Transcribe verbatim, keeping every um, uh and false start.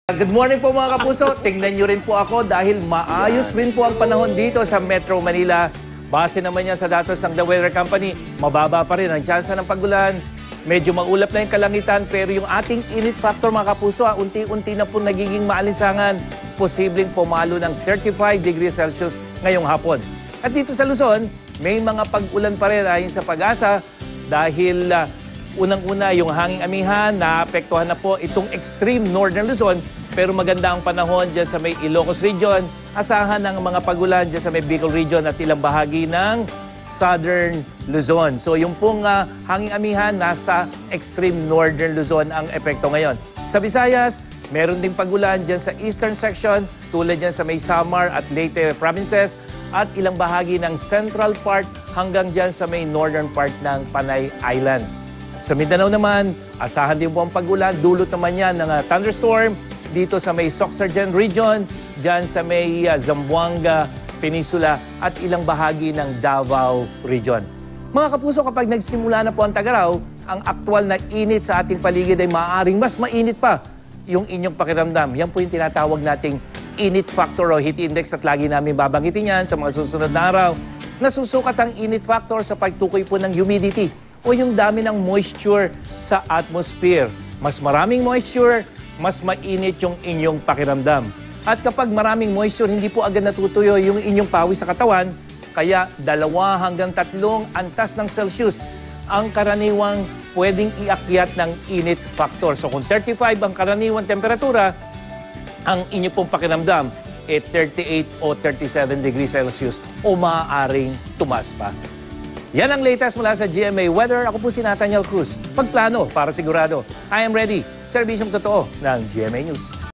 Good morning po mga kapuso. Tingnan nyo rin po ako dahil maayos rin po ang panahon dito sa Metro Manila. Base naman yan sa datos ng The Weather Company, mababa pa rin ang tsansa ng pagulan. Medyo maulap na yung kalangitan pero yung ating init factor mga kapuso, unti-unti na po nagiging maalinsangan. Posibleng pumalo ng thirty-five degrees Celsius ngayong hapon. At dito sa Luzon, may mga pag-ulan pa rin ayon sa Pag-asa dahil uh, unang-una yung hanging amihan, naapektuhan na po itong extreme northern Luzon. Pero maganda ang panahon dyan sa may Ilocos region. Asahan ng mga pagulan dyan sa may Bicol region at ilang bahagi ng southern Luzon. So yung pong uh, hanging amihan, nasa extreme northern Luzon ang epekto ngayon. Sa Visayas, meron ding pagulan dyan sa eastern section, tulad dyan sa may Samar at Leyte provinces, at ilang bahagi ng central part hanggang dyan sa may northern part ng Panay Island. Sa Mindanao naman, asahan din po ang pagulan. Dulot naman yan ng uh, thunderstorm dito sa may Soxargen region, dyan sa may uh, Zamboanga Peninsula at ilang bahagi ng Davao region. Mga kapuso, kapag nagsimula na po ang tag-araw, ang aktwal na init sa ating paligid ay maaaring mas mainit pa yung inyong pakiramdam. Yan po yung tinatawag nating init factor o heat index at lagi namin babanggitin yan sa mga susunod na araw. Nasusukat ang init factor sa pagtukoy po ng humidity o yung dami ng moisture sa atmosphere. Mas maraming moisture, mas mainit yung inyong pakiramdam. At kapag maraming moisture, hindi po agad natutuyo yung inyong pawis sa katawan, kaya dalawa hanggang tatlong antas ng Celsius ang karaniwang pwedeng iakyat ng init factor. So kung thirty-five ang karaniwang temperatura, ang inyong pong pakiramdam ay thirty-eight o thirty-seven degrees Celsius o maaaring tumaas pa. Yan ang latest mula sa G M A Weather. Ako po si Nathaniel Cruz. Pagplano para sigurado. I am ready. Serbisyong totoo ng G M A News.